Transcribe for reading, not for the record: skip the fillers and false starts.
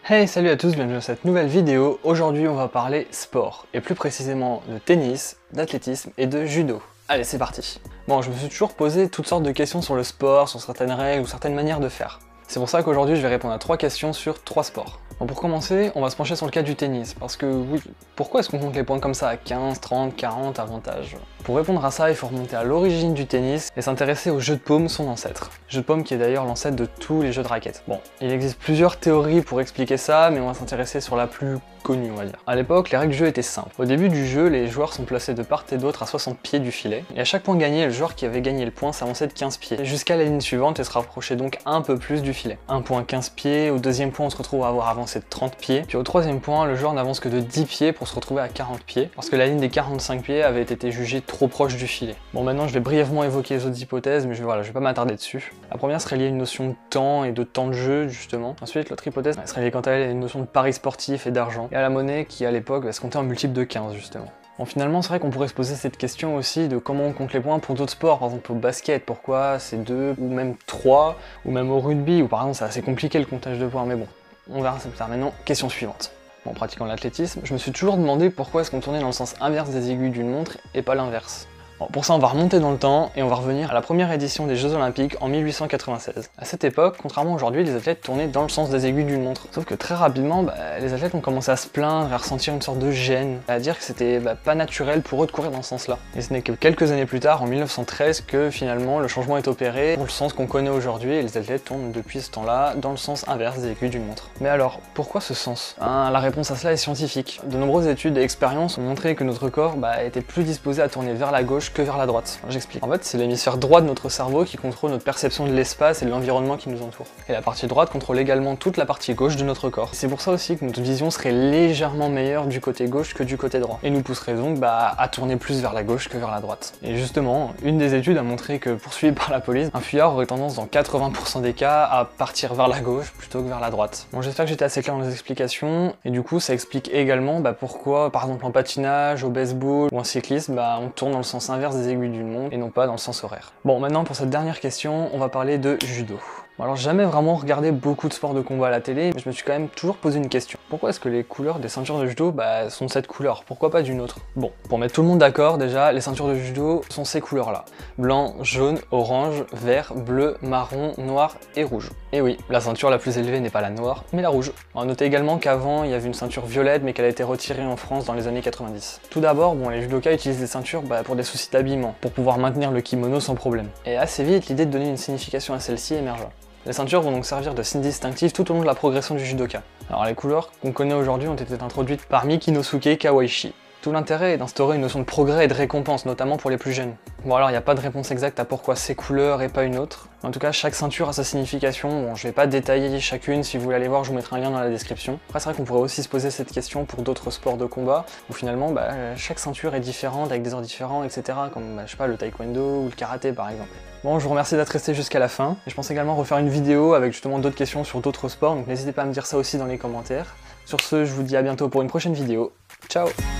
Hey, salut à tous, bienvenue dans cette nouvelle vidéo. Aujourd'hui on va parler sport, et plus précisément de tennis, d'athlétisme et de judo. Allez, c'est parti. Bon, je me suis toujours posé toutes sortes de questions sur le sport, sur certaines règles ou certaines manières de faire. C'est pour ça qu'aujourd'hui je vais répondre à 3 questions sur 3 sports. Bon, pour commencer, on va se pencher sur le cas du tennis, parce que oui, pourquoi est-ce qu'on compte les points comme ça à 15, 30, 40 avantages? Pour répondre à ça, il faut remonter à l'origine du tennis et s'intéresser au jeu de paume, son ancêtre. Jeu de paume qui est d'ailleurs l'ancêtre de tous les jeux de raquettes. Bon, il existe plusieurs théories pour expliquer ça, mais on va s'intéresser sur la plus connue, on va dire. À l'époque, les règles du jeu étaient simples. Au début du jeu, les joueurs sont placés de part et d'autre à 60 pieds du filet, et à chaque point gagné, le joueur qui avait gagné le point s'avançait de 15 pieds, jusqu'à la ligne suivante et se rapprochait donc un peu plus du filet. Un point 15 pieds, au deuxième point on se retrouve à avoir avancé de 30 pieds, puis au troisième point, le joueur n'avance que de 10 pieds pour se retrouver à 40 pieds, parce que la ligne des 45 pieds avait été jugée trop proche du filet. Bon, maintenant je vais brièvement évoquer les autres hypothèses, mais je vais pas m'attarder dessus. La première serait liée à une notion de temps et de temps de jeu, justement. Ensuite, l'autre hypothèse serait liée quant à elle à une notion de pari sportif et d'argent, et à la monnaie qui à l'époque se comptait en multiple de 15, justement. Bon, finalement, c'est vrai qu'on pourrait se poser cette question aussi de comment on compte les points pour d'autres sports, par exemple au basket, pourquoi c'est 2 ou même 3, ou même au rugby, ou par exemple c'est assez compliqué le comptage de points, mais bon, on verra ça plus tard. Maintenant, question suivante. En pratiquant l'athlétisme, je me suis toujours demandé pourquoi est-ce qu'on tournait dans le sens inverse des aiguilles d'une montre et pas l'inverse. Bon, pour ça, on va remonter dans le temps et on va revenir à la première édition des Jeux Olympiques en 1896. À cette époque, contrairement à aujourd'hui, les athlètes tournaient dans le sens des aiguilles d'une montre. Sauf que très rapidement, les athlètes ont commencé à se plaindre et à ressentir une sorte de gêne, à dire que c'était pas naturel pour eux de courir dans ce sens-là. Et ce n'est que quelques années plus tard, en 1913, que finalement le changement est opéré pour le sens qu'on connaît aujourd'hui et les athlètes tournent depuis ce temps-là dans le sens inverse des aiguilles d'une montre. Mais alors, pourquoi ce sens? La réponse à cela est scientifique. De nombreuses études et expériences ont montré que notre corps était plus disposé à tourner vers la gauche que vers la droite. J'explique. En fait, c'est l'hémisphère droit de notre cerveau qui contrôle notre perception de l'espace et de l'environnement qui nous entoure. Et la partie droite contrôle également toute la partie gauche de notre corps. C'est pour ça aussi que notre vision serait légèrement meilleure du côté gauche que du côté droit. Et nous pousserait donc à tourner plus vers la gauche que vers la droite. Et justement, une des études a montré que, poursuivi par la police, un fuyard aurait tendance dans 80% des cas à partir vers la gauche plutôt que vers la droite. Bon, j'espère que j'étais assez clair dans les explications, et du coup ça explique également pourquoi, par exemple en patinage, au baseball ou en cyclisme, on tourne dans le sens inverse des aiguilles d'une montre et non pas dans le sens horaire. Bon, maintenant pour cette dernière question, on va parler de judo. Bon, alors j'ai jamais vraiment regardé beaucoup de sports de combat à la télé, mais je me suis quand même toujours posé une question. Pourquoi est-ce que les couleurs des ceintures de judo sont de cette couleur? Pourquoi pas d'une autre? Bon, pour mettre tout le monde d'accord, déjà, les ceintures de judo sont ces couleurs-là. Blanc, jaune, orange, vert, bleu, marron, noir et rouge. Et oui, la ceinture la plus élevée n'est pas la noire, mais la rouge. On va noter également qu'avant, il y avait une ceinture violette, mais qu'elle a été retirée en France dans les années 90. Tout d'abord, les judokas utilisent des ceintures pour des soucis d'habillement, pour pouvoir maintenir le kimono sans problème. Et assez vite, l'idée de donner une signification à celle-ci émergea. Les ceintures vont donc servir de signe distinctif tout au long de la progression du judoka. Alors les couleurs qu'on connaît aujourd'hui ont été introduites par Mikinosuke Kawaishi. Tout l'intérêt est d'instaurer une notion de progrès et de récompense, notamment pour les plus jeunes. Bon, alors il n'y a pas de réponse exacte à pourquoi ces couleurs et pas une autre. En tout cas, chaque ceinture a sa signification. Bon, je vais pas détailler chacune, si vous voulez aller voir, je vous mettrai un lien dans la description. Après, c'est vrai qu'on pourrait aussi se poser cette question pour d'autres sports de combat, où finalement, chaque ceinture est différente, avec des ordres différents, etc. Comme, je sais pas, le taekwondo ou le karaté, par exemple. Bon, je vous remercie d'être resté jusqu'à la fin, et je pense également refaire une vidéo avec justement d'autres questions sur d'autres sports, donc n'hésitez pas à me dire ça aussi dans les commentaires. Sur ce, je vous dis à bientôt pour une prochaine vidéo. Ciao!